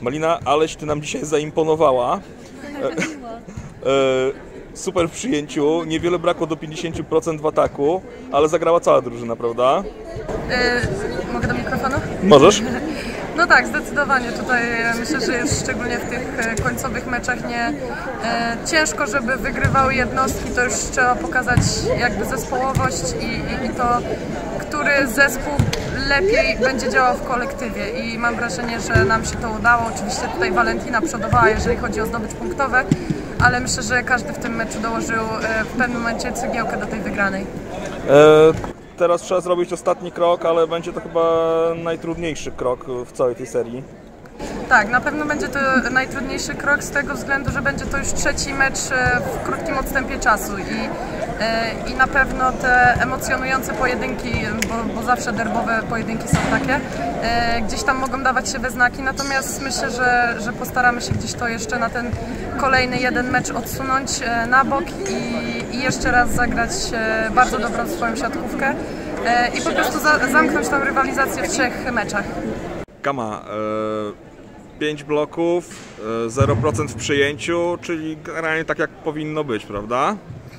Malina, aleś ty nam dzisiaj zaimponowała. Super w przyjęciu, niewiele brakło do 50% w ataku, ale zagrała cała drużyna, prawda? Mogę do mikrofonu? Możesz. No tak, zdecydowanie. Tutaj myślę, że jest szczególnie w tych końcowych meczach ciężko, żeby wygrywały jednostki. To już trzeba pokazać jakby zespołowość i to, który zespół lepiej będzie działał w kolektywie. I mam wrażenie, że nam się to udało. Oczywiście tutaj Valentina przodowała, jeżeli chodzi o zdobycz punktowe, ale myślę, że każdy w tym meczu dołożył w pewnym momencie cegiełkę do tej wygranej. Teraz trzeba zrobić ostatni krok, ale będzie to chyba najtrudniejszy krok w całej tej serii. Tak, na pewno będzie to najtrudniejszy krok z tego względu, że będzie to już trzeci mecz w krótkim odstępie czasu i na pewno te emocjonujące pojedynki, bo zawsze derbowe pojedynki są takie, gdzieś tam mogą dawać się we znaki, natomiast myślę, że postaramy się gdzieś to jeszcze na ten kolejny jeden mecz odsunąć na bok i jeszcze raz zagrać bardzo dobrą swoją siatkówkę i po prostu zamknąć tą rywalizację w 3 meczach. Kama, 5 bloków, 0% w przyjęciu, czyli generalnie tak jak powinno być, prawda?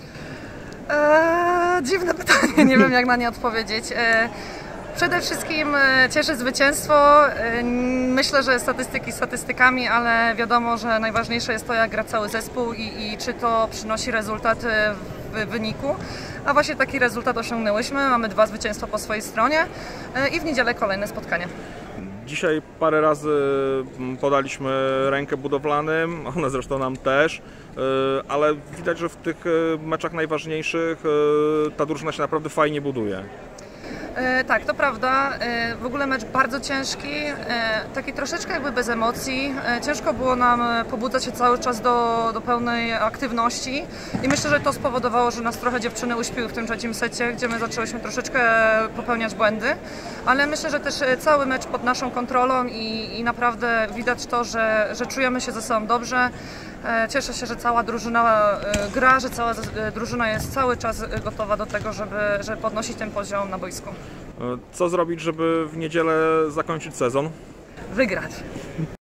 Dziwne pytanie, nie wiem jak na nie odpowiedzieć. Przede wszystkim cieszy zwycięstwo. Myślę, że statystyki statystykami, ale wiadomo, że najważniejsze jest to, jak gra cały zespół i czy to przynosi rezultaty w wyniku. A właśnie taki rezultat osiągnęłyśmy. Mamy 2 zwycięstwa po swojej stronie i w niedzielę kolejne spotkanie. Dzisiaj parę razy podaliśmy rękę budowlanym, one zresztą nam też, ale widać, że w tych meczach najważniejszych ta drużyna się naprawdę fajnie buduje. Tak, to prawda. W ogóle mecz bardzo ciężki, taki troszeczkę jakby bez emocji. Ciężko było nam pobudzać się cały czas do pełnej aktywności i myślę, że to spowodowało, że nas trochę dziewczyny uśpiły w tym trzecim secie, gdzie my zaczęłyśmy troszeczkę popełniać błędy, ale myślę, że też cały mecz pod naszą kontrolą i naprawdę widać to, że czujemy się ze sobą dobrze. Cieszę się, że cała drużyna gra, że cała drużyna jest cały czas gotowa do tego, żeby podnosić ten poziom na boisku. Co zrobić, żeby w niedzielę zakończyć sezon? Wygrać.